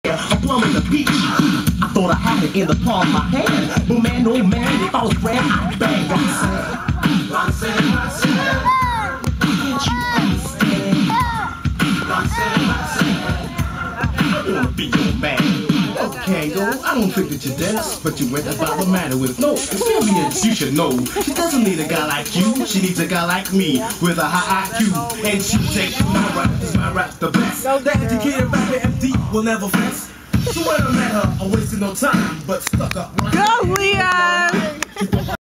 A plum in the beach. I thought I had it in the palm of my hand, but man, oh man, if I was red, I'd bang. Roxanne, can't you understand? Roxanne, I wanna be your man. Okay, yo, I don't think that you're dense, but you went about the matter with no experience. You should know she doesn't need a guy like you. She needs a guy like me with a high IQ, and she take my rap the best. That educated rapper MD will never fess. So when I met her, I wasted no time, but stuck up. Go, Leon!